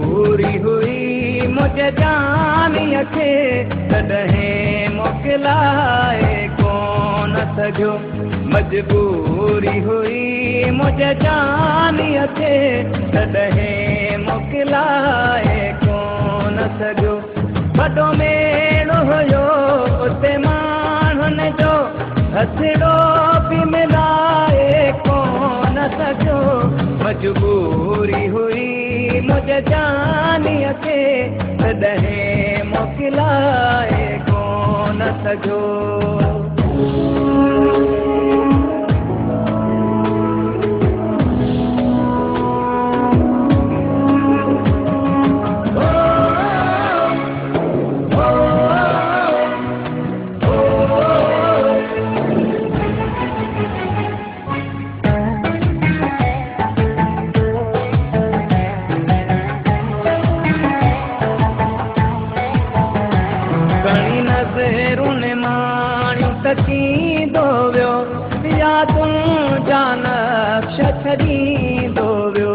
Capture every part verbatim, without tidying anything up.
मजबूरी हुई मुझे जानीअ खे तॾहिं मोकिलाए कोन सघियो। मजबूरी हुई मुझे जानीअ खे तॾहिं मोकिलाए कोन सघियो। वॾो मेड़ो हुयो उते माण्हुनि जो हथिड़ो बि मिलाए कोन सघियो। मजबूरी हुई मुझे जानीअ खे तॾहिं मोकिलाए कोन सघियो। नज़रुनि माणियूं तकींदो वियो यादूं जा नक्श छॾींदो वियो।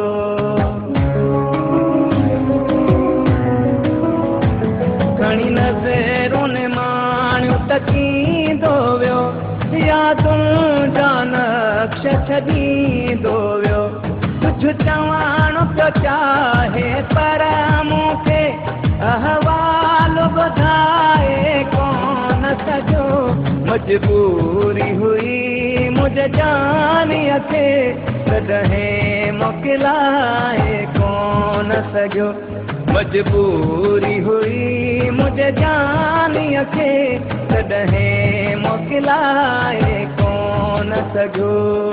घणी नज़रुनि माणियूं तकींदो वियो यादूं जा नक्श छॾींदो वियो। कुझु चवणु पियो चाहे पर मूंखे अहवाल ॿुधाए कोन सघियो। मजबूरी हुई मुझे जानीअ खे तॾहिं मोकिलाए कोन सघियो। मजबूरी हुई मुझे जानीअ खे तॾहिं मोकिलाए कोन सघियो।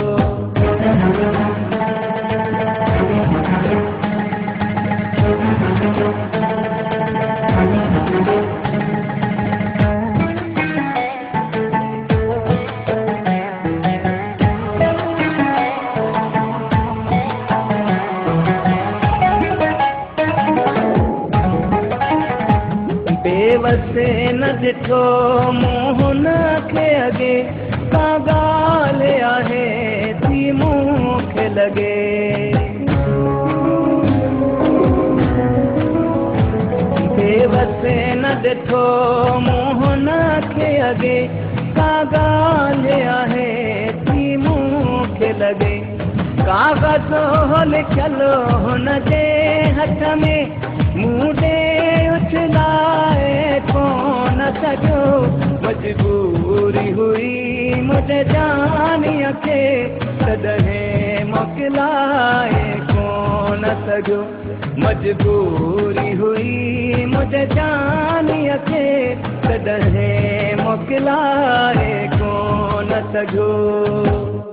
बेवसे न ॾिठो मूं हुन खे अॻे का ॻाल्हि आहे थी मूंखे लॻे। बेवसे न ॾिठो मूं हुन खे अॻे का ॻाल्हि आहे थी मूंखे लॻे। कागज़ लिखियलु हुन जे हथ में मूं ॾे उछलाए कोन सघियो। मजबूरी हुई मुझे जानीअ खे तॾहिं मोकिलाए कोन सघियो। मजबूरी हुई मुझे जानीअ खे तॾहिं मोकिलाए कोन सघियो।